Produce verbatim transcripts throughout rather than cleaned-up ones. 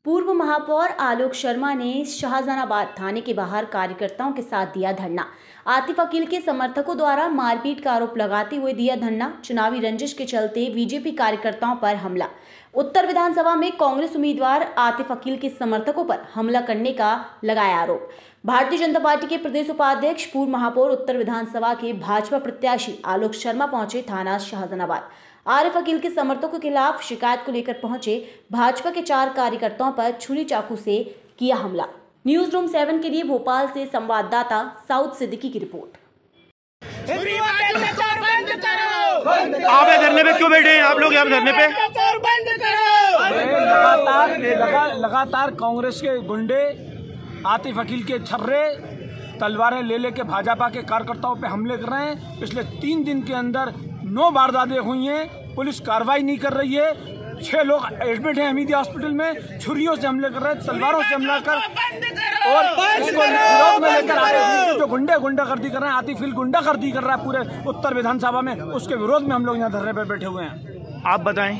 पूर्व महापौर आलोक शर्मा ने शाहजहानाबाद थाने के बाहर कार्यकर्ताओं के साथ दिया धरना। आतिफ अकील के समर्थकों द्वारा मारपीट का आरोप लगाते हुए दिया धरना। चुनावी रंजिश के चलते बीजेपी कार्यकर्ताओं पर हमला। उत्तर विधानसभा में कांग्रेस उम्मीदवार आतिफ अकील के समर्थकों पर हमला करने का लगाया आरोप। भारतीय जनता पार्टी के प्रदेश उपाध्यक्ष पूर्व महापौर उत्तर विधानसभा के भाजपा प्रत्याशी आलोक शर्मा पहुंचे थाना शाहजहानाबाद। आरिफ अकील के समर्थकों के खिलाफ शिकायत को लेकर पहुंचे भाजपा के चार कार्यकर्ताओं पर छुरी चाकू से किया हमला। न्यूज रूम सेवन के लिए भोपाल से संवाददाता साउथ सिद्दीकी की रिपोर्ट। आप धरने पे क्यों बैठे हैं? आप लोग यहाँ धरने पे लगातार लगा, लगातार कांग्रेस के गुंडे आतिफ अकील के छर्रे तलवारें ले लेके भाजपा के कार्यकर्ताओं पे हमले कर रहे हैं। पिछले तीन दिन के अंदर नौ वारदातें हुई हैं। पुलिस कार्रवाई नहीं कर रही है। छह लोग एडमिट हैं हमीदिया हॉस्पिटल में। छुरियों से हमले कर रहे हैं, तलवारों से हमला कर और इसको विरोध में लेकर आते जो गुंडे गुंडागर्दी कर रहे हैं, आतिफ अकील गुंडागर्दी कर रहा है पूरे उत्तर विधानसभा में, उसके विरोध में हम लोग यहाँ धरने पर बैठे हुए हैं। आप बताएं।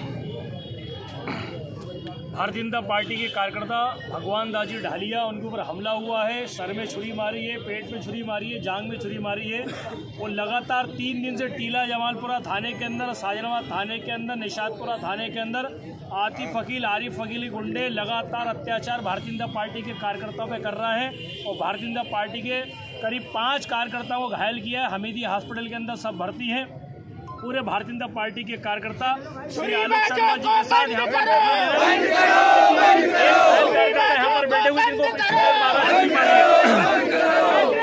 भारतीय जनता पार्टी के कार्यकर्ता भगवान दाजी ढालिया, उनके ऊपर हमला हुआ है। सर में छुरी मारी है, पेट में छुरी मारी है, जांग में छुरी मारी है। वो लगातार तीन दिन से टीला जमालपुरा थाने के अंदर, शाहजहानाबाद थाने के अंदर, निशातपुरा थाने के अंदर आतिफ अकील, आरिफ अकील के गुंडे लगातार अत्याचार भारतीय जनता पार्टी के कार्यकर्ताओं पर कर रहा है। और भारतीय जनता पार्टी के करीब पाँच कार्यकर्ताओं को घायल किया है। हमीदिया हॉस्पिटल के अंदर सब भर्ती हैं। पूरे भारतीय जनता पार्टी के कार्यकर्ता श्री आलोक शर्मा जी के साथ यहाँ पर यहाँ पर बैठे हुए जिनको